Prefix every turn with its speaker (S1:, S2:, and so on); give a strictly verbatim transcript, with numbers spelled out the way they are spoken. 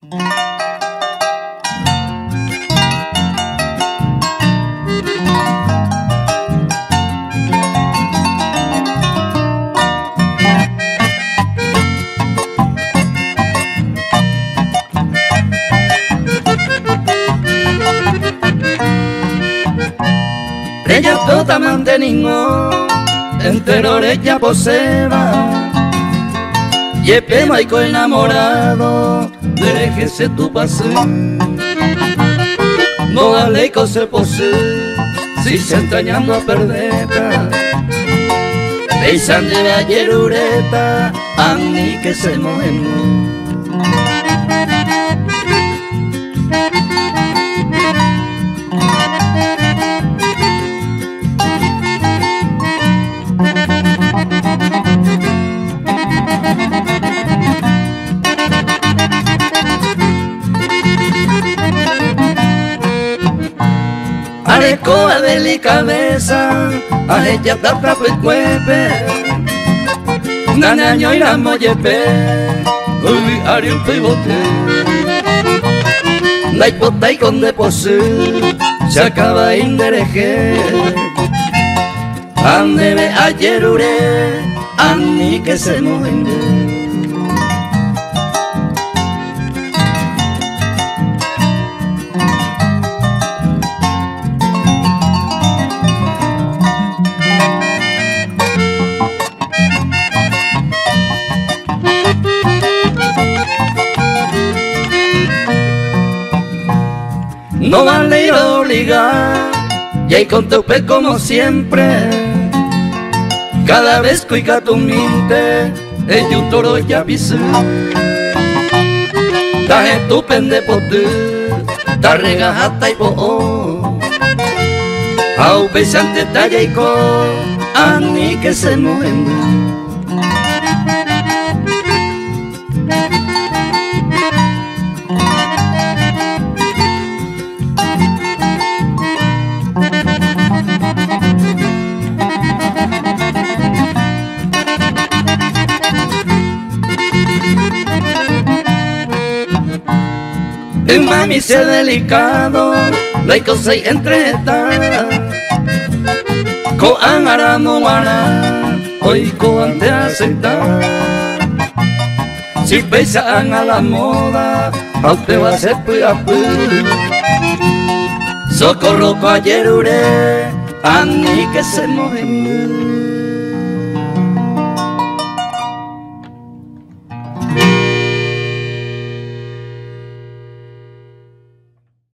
S1: Ella tota manteningo entero ella poseba y el pemaico enamorado déjese tu pase no vale que se posee si se entrañando a perdeta pensando de ayer ureta a mí que se mojen. Arecoa delicadeza, a ella tapa el cuepe, nanaño y la mollepe, olvidar un pivote, la hipota y con depose, se acaba indereje, andebe ayer ure, a mí que se mojen. No vale ir a obligar, y ahí con tu pe como siempre. Cada vez que oiga tu mente, el un toro ya pise. Ta estupende por ti, ta regajata y po. Au pesante talla y co, a mí que se mueve. El mami se delicado, no hay cosa entre esta. Ko angara no wara, hoy ko ante aceptar. Si pesan a la moda, a usted va a ser puyapu. Socorro ko ayer ure, a mí que se mueve.